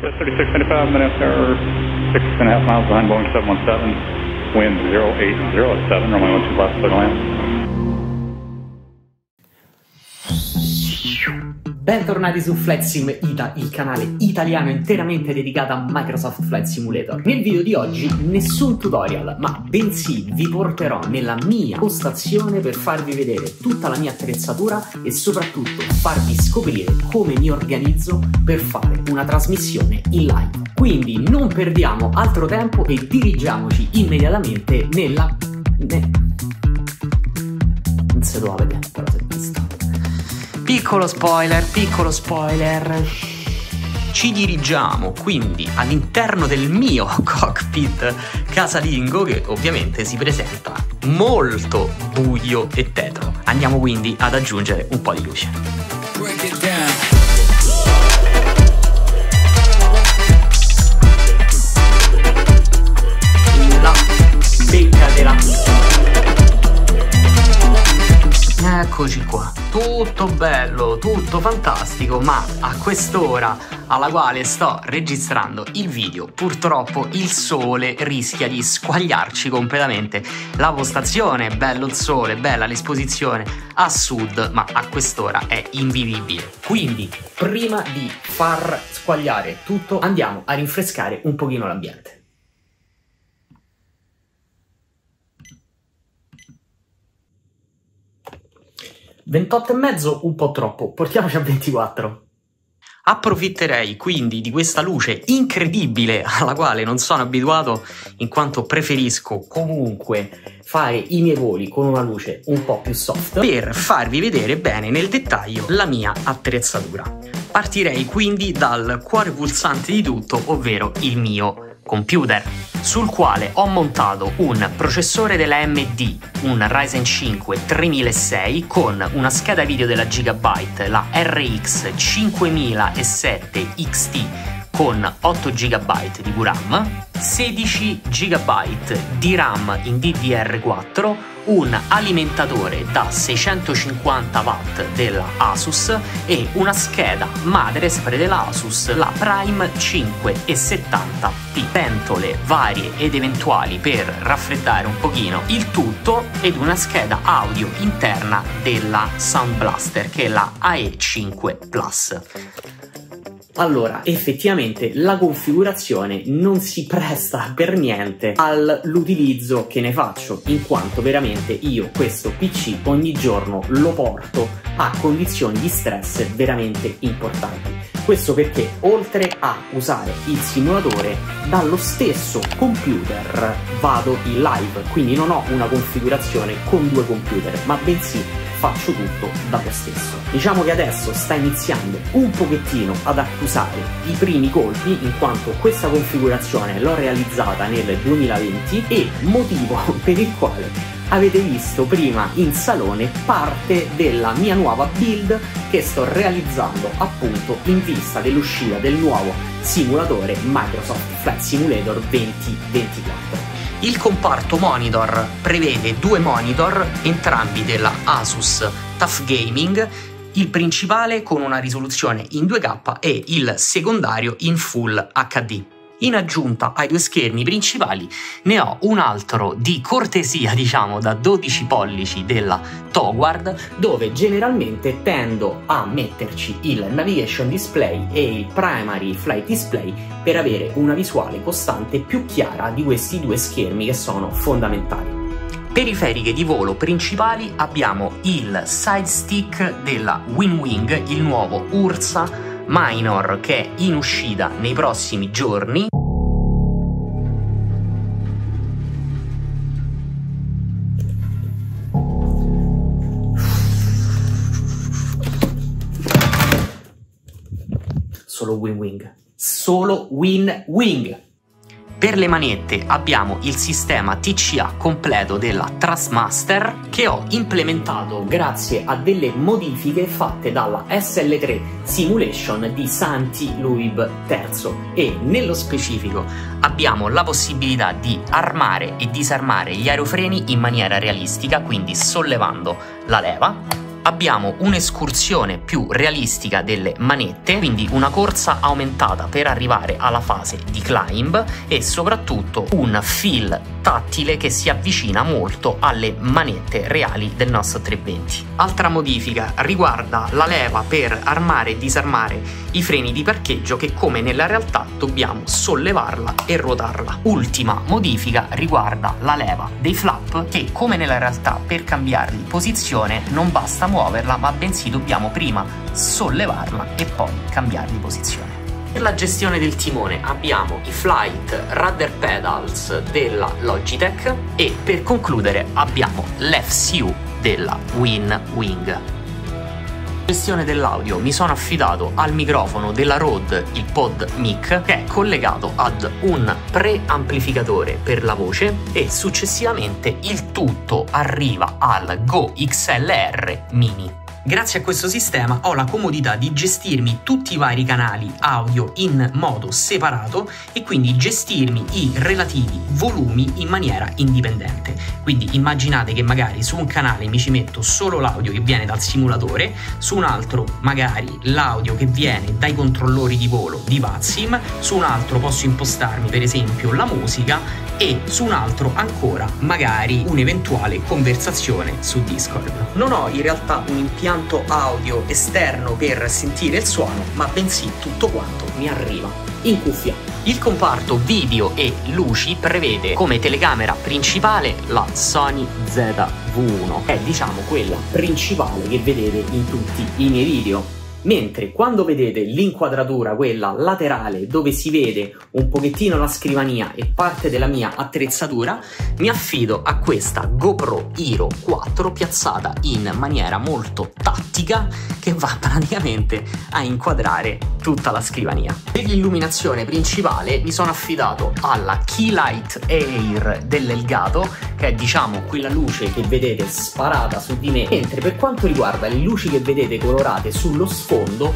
3675, minutes error, 6.5 miles behind Boeing 717, wind 0807, runway 12 left, clear to land. Bentornati su Flight Sim Ita, il canale italiano interamente dedicato a Microsoft Flight Simulator. Nel video di oggi nessun tutorial, ma bensì vi porterò nella mia postazione per farvi vedere tutta la mia attrezzatura e soprattutto farvi scoprire come mi organizzo per fare una trasmissione in live. Quindi non perdiamo altro tempo e dirigiamoci immediatamente nella... Non si doveva vedere, però si è visto. Piccolo spoiler, ci dirigiamo quindi all'interno del mio cockpit casalingo, che ovviamente si presenta molto buio e tetro. Andiamo quindi ad aggiungere un po' di luce. La becca della... Eccoci qua, tutto bello, tutto fantastico, ma a quest'ora alla quale sto registrando il video purtroppo il sole rischia di squagliarci completamente la postazione. Bello il sole, bella l'esposizione a sud, ma a quest'ora è invivibile. Quindi prima di far squagliare tutto andiamo a rinfrescare un pochino l'ambiente. 28,5 un po' troppo, portiamoci a 24. Approfitterei quindi di questa luce incredibile alla quale non sono abituato, in quanto preferisco comunque fare i miei voli con una luce un po' più soft, per farvi vedere bene nel dettaglio la mia attrezzatura. Partirei quindi dal cuore pulsante di tutto, ovvero il mio computer, sul quale ho montato un processore della AMD, un Ryzen 5 3006 con una scheda video della Gigabyte, la RX 5007 XT con 8 GB di VRAM, 16 GB di RAM in DDR4, un alimentatore da 650 watt della Asus e una scheda madre sempre della Asus, la Prime 570T. Pentole varie ed eventuali per raffreddare un pochino il tutto ed una scheda audio interna della Sound Blaster, che è la AE5 Plus. Allora, effettivamente la configurazione non si presta per niente all'utilizzo che ne faccio, in quanto veramente io questo PC ogni giorno lo porto a condizioni di stress veramente importanti. Questo perché oltre a usare il simulatore dallo stesso computer vado in live, quindi non ho una configurazione con due computer, ma bensì faccio tutto da me stesso. Diciamo che adesso sta iniziando un pochettino ad accusare i primi colpi, in quanto questa configurazione l'ho realizzata nel 2020 e motivo per il quale avete visto prima in salone parte della mia nuova build che sto realizzando appunto in vista dell'uscita del nuovo simulatore Microsoft Flight Simulator 2024. Il comparto monitor prevede due monitor, entrambi della Asus TUF Gaming, il principale con una risoluzione in 2K e il secondario in Full HD. In aggiunta ai due schermi principali ne ho un altro di cortesia, diciamo da 12 pollici della Togward, dove generalmente tendo a metterci il Navigation Display e il Primary Flight Display per avere una visuale costante più chiara di questi due schermi che sono fondamentali. Periferiche di volo principali abbiamo il side stick della Winwing, il nuovo Ursa Minor, che è in uscita nei prossimi giorni. Solo Winwing. Solo Winwing. Per le manette abbiamo il sistema TCA completo della Thrustmaster, che ho implementato grazie a delle modifiche fatte dalla SL3 Simulation di Santi Luib III, e nello specifico abbiamo la possibilità di armare e disarmare gli aerofreni in maniera realistica, quindi sollevando la leva abbiamo un'escursione più realistica delle manette, quindi una corsa aumentata per arrivare alla fase di climb e soprattutto un feel tattile che si avvicina molto alle manette reali del nostro 320. Altra modifica riguarda la leva per armare e disarmare i freni di parcheggio, che come nella realtà dobbiamo sollevarla e ruotarla. Ultima modifica riguarda la leva dei flap, che come nella realtà per cambiarli posizione non basta muoverla, ma bensì dobbiamo prima sollevarla e poi cambiarli posizione. Per la gestione del timone abbiamo i Flight Rudder Pedals della Logitech e per concludere abbiamo l'FCU della WinWing. Gestione dell'audio: mi sono affidato al microfono della Rode, il Pod Mic, che è collegato ad un preamplificatore per la voce e successivamente il tutto arriva al Go XLR Mini. Grazie a questo sistema ho la comodità di gestirmi tutti i vari canali audio in modo separato e quindi gestirmi i relativi volumi in maniera indipendente. Quindi immaginate che magari su un canale mi ci metto solo l'audio che viene dal simulatore, su un altro magari l'audio che viene dai controllori di volo di Vazim, su un altro posso impostarmi per esempio la musica e su un altro ancora magari un'eventuale conversazione su Discord. Non ho in realtà un impianto audio esterno per sentire il suono, ma bensì tutto quanto mi arriva in cuffia. Il comparto video e luci prevede come telecamera principale la Sony ZV-1, è diciamo quella principale che vedete in tutti i miei video. Mentre quando vedete l'inquadratura, quella laterale dove si vede un pochettino la scrivania e parte della mia attrezzatura, mi affido a questa GoPro Hero 4 piazzata in maniera molto tattica che va praticamente a inquadrare tutta la scrivania. Per l'illuminazione principale mi sono affidato alla Keylight Air dell'Elgato, che è diciamo quella luce che vedete sparata su di me, mentre per quanto riguarda le luci che vedete colorate sullo sfondo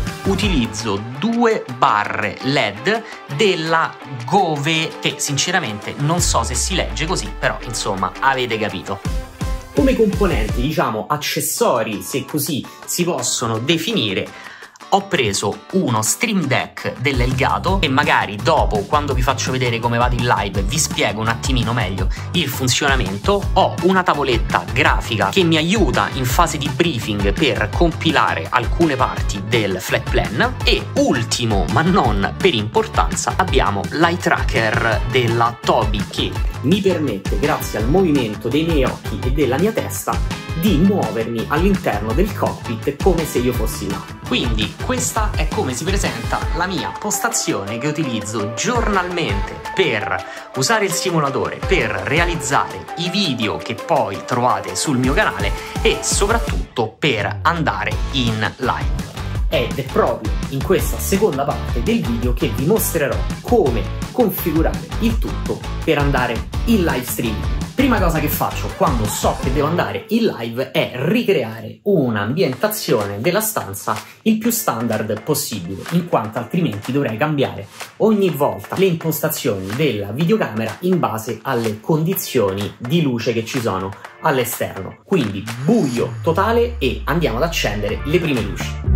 utilizzo 2 barre LED della Gove, che sinceramente non so se si legge così, però insomma avete capito. Come componenti, diciamo accessori, se così si possono definire, ho preso uno Stream Deck dell'Elgato e magari dopo, quando vi faccio vedere come vado in live, vi spiego un attimino meglio il funzionamento. Ho una tavoletta grafica che mi aiuta in fase di briefing per compilare alcune parti del flight plan e ultimo ma non per importanza abbiamo l'eye tracker della Tobii, che mi permette, grazie al movimento dei miei occhi e della mia testa, di muovermi all'interno del cockpit come se io fossi là. Quindi questa è come si presenta la mia postazione che utilizzo giornalmente per usare il simulatore, per realizzare i video che poi trovate sul mio canale e soprattutto per andare in live. Ed è proprio in questa seconda parte del video che vi mostrerò come configurare il tutto per andare in live streaming. Prima cosa che faccio quando so che devo andare in live è ricreare un'ambientazione della stanza il più standard possibile, in quanto altrimenti dovrei cambiare ogni volta le impostazioni della videocamera in base alle condizioni di luce che ci sono all'esterno. Quindi buio totale e andiamo ad accendere le prime luci.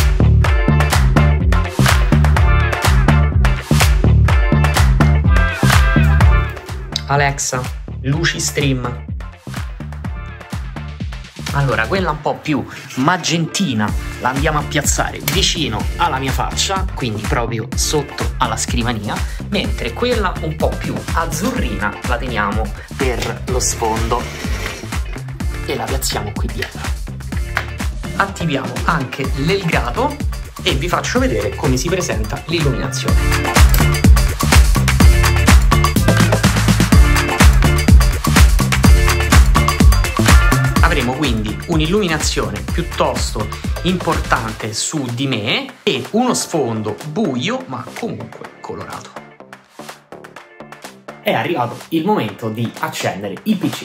Alexa, luci stream. Allora, quella un po' più magentina la andiamo a piazzare vicino alla mia faccia, quindi proprio sotto alla scrivania, mentre quella un po' più azzurrina la teniamo per lo sfondo e la piazziamo qui dietro. Attiviamo anche l'Elgato e vi faccio vedere come si presenta l'illuminazione. Avremo quindi un'illuminazione piuttosto importante su di me e uno sfondo buio ma comunque colorato. È arrivato il momento di accendere il PC.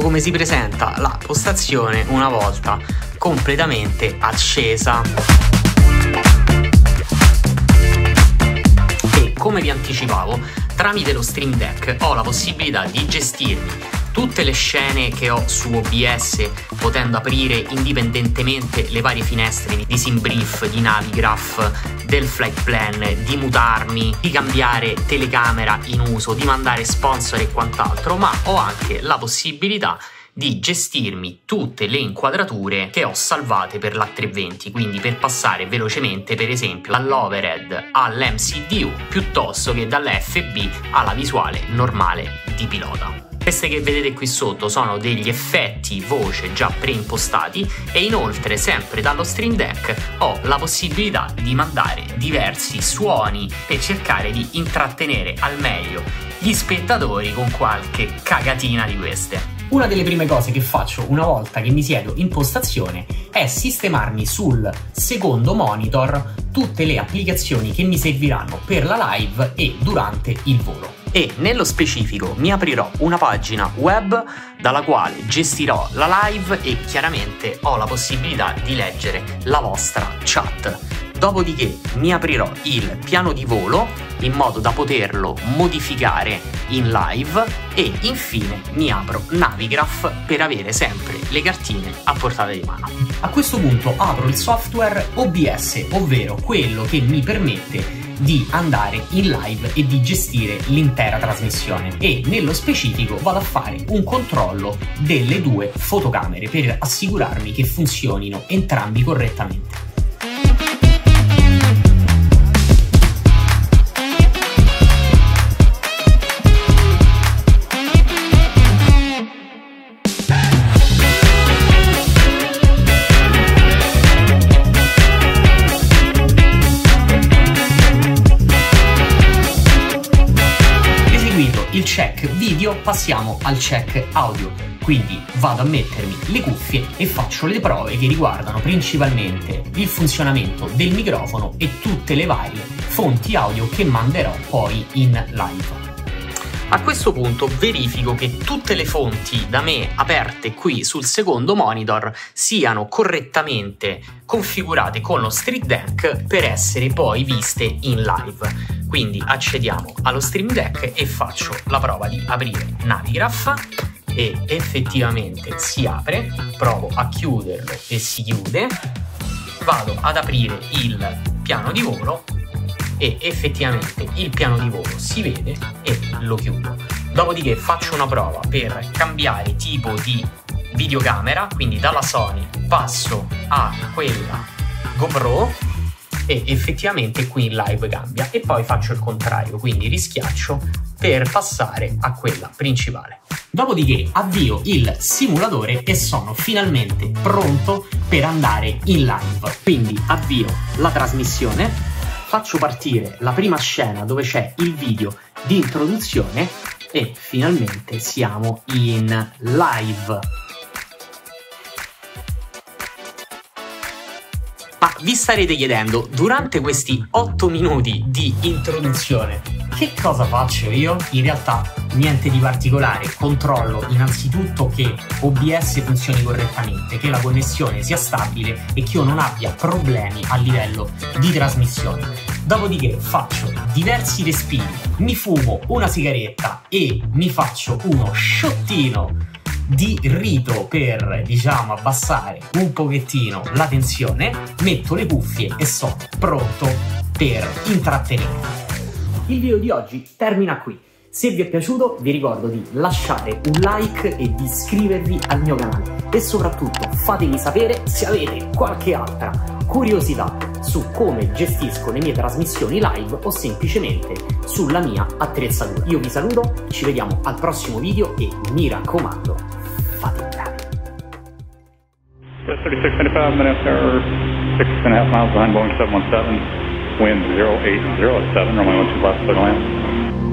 come si presenta la postazione una volta completamente accesa. E come vi anticipavo, tramite lo Stream Deck ho la possibilità di gestirmi tutte le scene che ho su OBS, potendo aprire indipendentemente le varie finestre di SimBrief, di Navigraph, del Flight Plan, di mutarmi, di cambiare telecamera in uso, di mandare sponsor e quant'altro, ma ho anche la possibilità di gestirmi tutte le inquadrature che ho salvate per l'A320, quindi per passare velocemente per esempio dall'overhead all'MCDU piuttosto che dall'FB alla visuale normale di pilota. Queste che vedete qui sotto sono degli effetti voce già preimpostati e inoltre sempre dallo Stream Deck ho la possibilità di mandare diversi suoni per cercare di intrattenere al meglio gli spettatori con qualche cagatina di queste. Una delle prime cose che faccio una volta che mi siedo in postazione è sistemarmi sul secondo monitor tutte le applicazioni che mi serviranno per la live e durante il volo. E nello specifico mi aprirò una pagina web dalla quale gestirò la live e chiaramente ho la possibilità di leggere la vostra chat. Dopodiché mi aprirò il piano di volo in modo da poterlo modificare in live e infine mi apro Navigraph per avere sempre le cartine a portata di mano. A questo punto apro il software OBS, ovvero quello che mi permette di andare in live e di gestire l'intera trasmissione, e nello specifico vado a fare un controllo delle due fotocamere per assicurarmi che funzionino entrambi correttamente. Il check video, passiamo al check audio, quindi vado a mettermi le cuffie e faccio le prove che riguardano principalmente il funzionamento del microfono e tutte le varie fonti audio che manderò poi in live. A questo punto verifico che tutte le fonti da me aperte qui sul secondo monitor siano correttamente configurate con lo Stream Deck per essere poi viste in live. Quindi accediamo allo Stream Deck e faccio la prova di aprire Navigraph e effettivamente si apre, provo a chiuderlo e si chiude, vado ad aprire il piano di volo e effettivamente il piano di volo si vede e lo chiudo. Dopodiché faccio una prova per cambiare tipo di videocamera, quindi dalla Sony passo a quella GoPro e effettivamente qui in live cambia, e poi faccio il contrario, quindi rischiaccio per passare a quella principale. Dopodiché avvio il simulatore e sono finalmente pronto per andare in live. Quindi avvio la trasmissione, faccio partire la prima scena dove c'è il video di introduzione e finalmente siamo in live. Ma vi starete chiedendo, durante questi 8 minuti di introduzione, che cosa faccio io? In realtà niente di particolare, controllo innanzitutto che OBS funzioni correttamente, che la connessione sia stabile e che io non abbia problemi a livello di trasmissione. Dopodiché faccio diversi respiri, mi fumo una sigaretta e mi faccio uno shottino di rito per, diciamo, abbassare un pochettino la tensione, metto le cuffie e sono pronto per intrattenere. Il video di oggi termina qui. Se vi è piaciuto vi ricordo di lasciare un like e di iscrivervi al mio canale e soprattutto fatemi sapere se avete qualche altra curiosità su come gestisco le mie trasmissioni live o semplicemente sulla mia attrezzatura. Io vi saluto, ci vediamo al prossimo video e mi raccomando, fate bene. 3625, minutes error, 6.5 miles behind Boeing 717, wind 080 at 7, runway 12 left, clear to land.